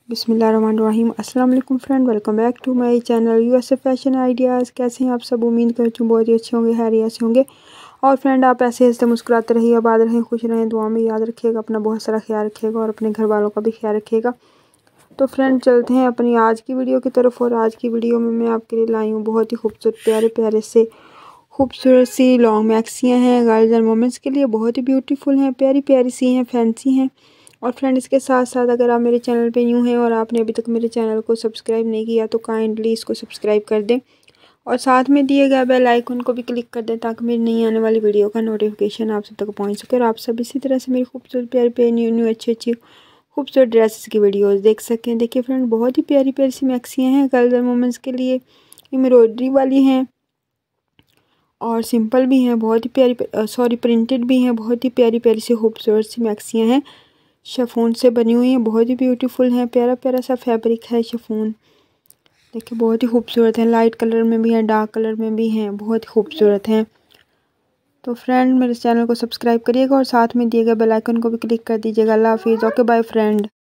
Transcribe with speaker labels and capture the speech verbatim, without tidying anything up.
Speaker 1: बिस्मिल्लाहिर्रहमानिर्रहीम। अस्सलाम वालेकुम friend, welcome back to my channel USA fashion ideas. कैसे हैं आप सब? उम्मीद करती हूँ बहुत ही अच्छे होंगे, खैरियत से होंगे। और फ्रेंड, आप ऐसे हंसते मुस्कुराते रहिए, आबाद रहें, खुश रहें, दुआ में याद रखिएगा, अपना बहुत सारा ख्याल रखिएगा और अपने घर वालों का भी ख्याल रखिएगा। तो फ्रेंड, चलते हैं अपनी आज की वीडियो की तरफ। और आज की वीडियो में मैं आपके लिए लाई हूँ बहुत ही खूबसूरत प्यारे प्यारे से खूबसूरत सी लॉन्ग मैक्सियाँ हैं गर्ल्स एंड वुमेंस के लिए। बहुत ही ब्यूटीफुल हैं, प्यारी प्यारी सी हैं, फैंसी हैं। और फ्रेंड, इसके साथ साथ अगर आप मेरे चैनल पे न्यू हैं और आपने अभी तक मेरे चैनल को सब्सक्राइब नहीं किया तो काइंडली इसको सब्सक्राइब कर दें और साथ में दिए गए बेल आइकन को भी क्लिक कर दें ताकि मेरी नई आने वाली वीडियो का नोटिफिकेशन आप सब तक पहुंच सके और आप सब इसी तरह से मेरी खूबसूरत प्यारी प्यारी न्यू न्यू अच्छी अच्छी खूबसूरत ड्रेसेस की वीडियोस देख सकें। देखिए फ्रेंड, बहुत ही प्यारी प्यारी सी मैक्सियाँ हैं गर्ल्स एंड वुमेंस के लिए। एम्ब्रॉयडरी वाली हैं और सिंपल भी हैं, बहुत ही प्यारी सॉरी प्रिंटेड भी हैं। बहुत ही प्यारी प्यारी सी खूबसूरत सी मैक्सियाँ हैं, शिफॉन से बनी हुई हैं, बहुत ही ब्यूटीफुल हैं। प्यारा प्यारा सा फैब्रिक है शिफॉन। देखिए बहुत ही खूबसूरत है, लाइट कलर में भी हैं, डार्क कलर में भी हैं, बहुत ही खूबसूरत हैं। तो फ्रेंड, मेरे चैनल को सब्सक्राइब करिएगा और साथ में दिए गए बेल आइकन को भी क्लिक कर दीजिएगा। अल्लाह हाफिज़। Okay bye friend.